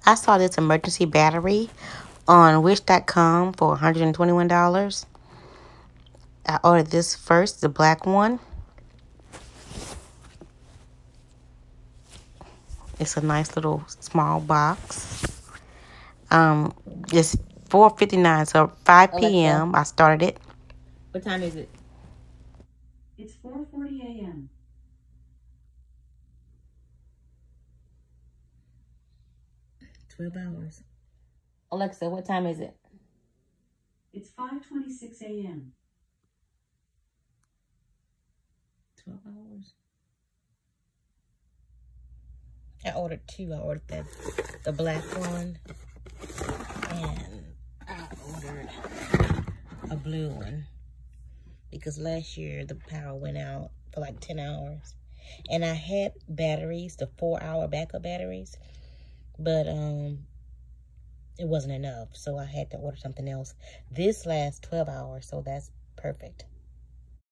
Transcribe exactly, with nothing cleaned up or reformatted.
I saw this emergency battery on wish dot com for one hundred twenty-one dollars. I ordered this first, the black one. It's a nice little small box. Um, it's four fifty-nine, so five p m I started it. What time is it? It's four forty a m twelve hours. Alexa, what time is it? It's five twenty-six a m twelve hours. I ordered two. I ordered the, the black one, and I ordered a blue one because last year the power went out for like ten hours. And I had batteries, the four hour backup batteries, but um, it wasn't enough, so I had to order something else. This lasts twelve hours, so that's perfect.